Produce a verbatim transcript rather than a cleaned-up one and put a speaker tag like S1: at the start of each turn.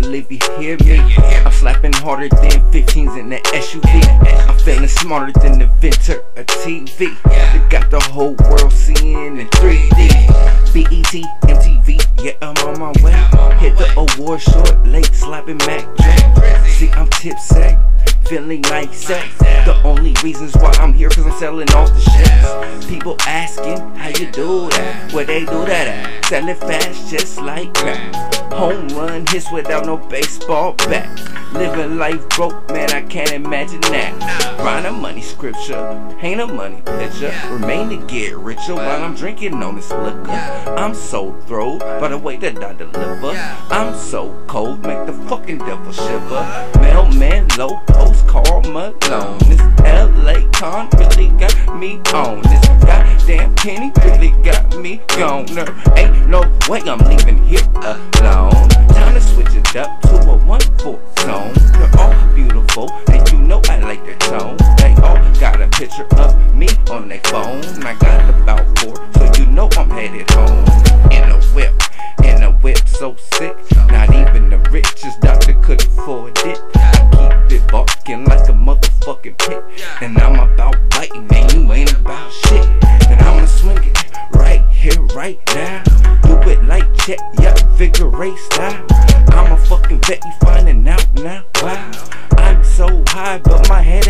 S1: believe you hear me. I'm slapping harder than fifteens in the S U V. I'm feeling smarter than the inventor of T V. They got the whole world seeing in three D. B E T, M T V, yeah, I'm on my way. Hit the award short, late, slapping Mac Dre. See, I'm tipsy, feeling nice. The only reasons why I'm here, cause I'm selling off the shelves. People asking, how you do that? Where they do that at? Sell it fast, just like that. Home run hits without no baseball bat. Living life broke, man, I can't imagine that. Write a money scripture, paint a money picture. Remain to get richer while I'm drinking on this liquor. I'm so thrilled by the way that I deliver. I'm so cold, make the fucking devil shiver. Mailman, low post, Carl Malone. This L A con really got me on. This goddamn penny really got me gone. There ain't no way I'm leaving here alone. Time to switch it up to a one four zone. They're all beautiful, and you know I like their tone. They all got a picture of me on their phone. I got about four, so you know I'm headed home. In a whip, in a whip so sick, not even the richest doctor could afford it. I keep it barking like a motherfucking pit, and I'm about biting, and you ain't about shit. And I'ma swing it right here, right now. Do it like check, yeah, figure eight style. I'm a fucking vet, you finding out now. Wow, I'm so high, but my head